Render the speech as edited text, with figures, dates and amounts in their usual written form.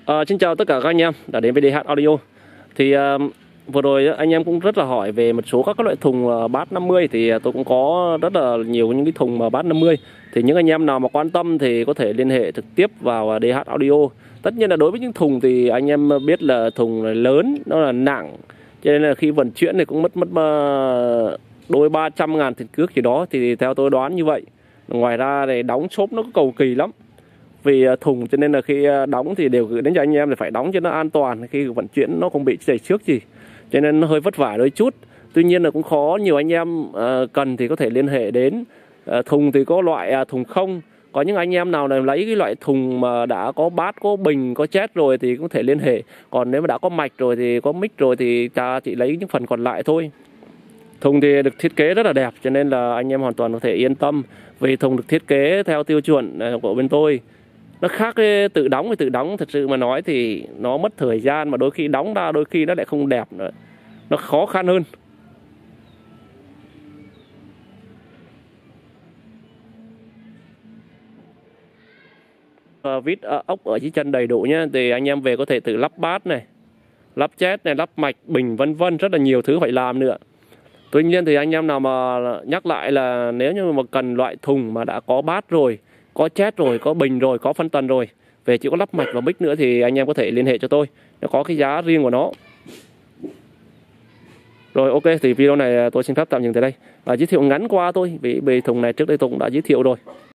Xin chào tất cả các anh em đã đến với DH Audio. Thì vừa rồi anh em cũng rất là hỏi về một số các loại thùng bát 50. Thì tôi cũng có rất là nhiều những cái thùng mà bát 50. Thì những anh em nào mà quan tâm thì có thể liên hệ trực tiếp vào DH Audio. Tất nhiên là đối với những thùng thì anh em biết là thùng lớn, nó là nặng, cho nên là khi vận chuyển thì cũng mất đôi 300 ngàn tiền cước gì đó. Thì theo tôi đoán như vậy. Ngoài ra thì đóng xốp nó có cầu kỳ lắm vì thùng, cho nên là khi đóng thì đều gửi đến cho anh em, thì phải đóng cho nó an toàn, khi vận chuyển nó không bị chảy xước gì, cho nên nó hơi vất vả đôi chút. Tuy nhiên là cũng khó, nhiều anh em cần thì có thể liên hệ đến. Thùng thì có loại thùng không, có những anh em nào là lấy cái loại thùng mà đã có bát, có bình, có chét rồi thì cũng thể liên hệ. Còn nếu mà đã có mạch rồi thì có mic rồi thì cha chỉ lấy những phần còn lại thôi. Thùng thì được thiết kế rất là đẹp, cho nên là anh em hoàn toàn có thể yên tâm, vì thùng được thiết kế theo tiêu chuẩn của bên tôi. Nó khác cái tự đóng, thì tự đóng thật sự mà nói thì nó mất thời gian, mà đôi khi đóng ra đôi khi nó lại không đẹp nữa, nó khó khăn hơn. Vít ốc ở dưới chân đầy đủ nhé, thì anh em về có thể tự lắp bát này, lắp chét này, lắp mạch, bình vân vân, rất là nhiều thứ phải làm nữa. Tuy nhiên thì anh em nào mà nhắc lại là nếu như mà cần loại thùng mà đã có bát rồi, có chét rồi, có bình rồi, có phân tần rồi, về chỉ có lắp mạch và mic nữa thì anh em có thể liên hệ cho tôi, nó có cái giá riêng của nó. Rồi ok, thì video này tôi xin phép tạm dừng tại đây. Giới thiệu ngắn qua thôi, vì thùng này trước đây tôi cũng đã giới thiệu rồi.